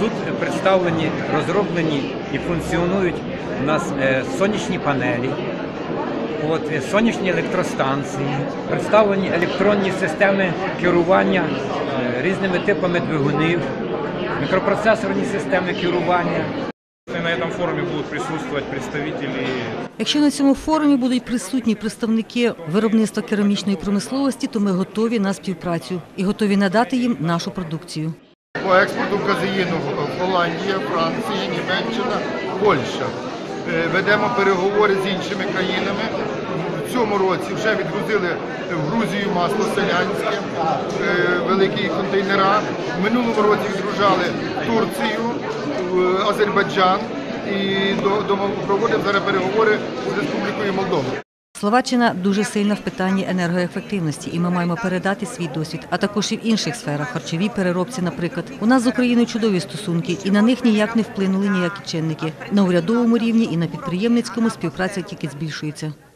Тут представлені, розроблені і функціонують у нас сонячні панелі, сонячні електростанції, представлені електронні системи керування різними типами двигунів, мікропроцесорні системи керування. На цьому форумі будуть присутствувати представники. Якщо на цьому форумі будуть присутні представники виробництва керамічної промисловості, то ми готові на співпрацю і готові надати їм нашу продукцію. По експорту казеїну Голландія, Франція, Німеччина, Польща. Ведемо переговори з іншими країнами. В цьому році вже відгрузили в Грузію масло селянське, великі контейнера. В минулому році відгружали в Турцію, в Азербайджан і проводимо зараз переговори з Республікою Молдова. Словаччина дуже сильна в питанні енергоефективності, і ми маємо передати свій досвід, а також і в інших сферах, харчовій переробці, наприклад. У нас з Україною чудові стосунки, і на них ніяк не вплинули ніякі чинники. На урядовому рівні і на підприємницькому співпраця тільки збільшується.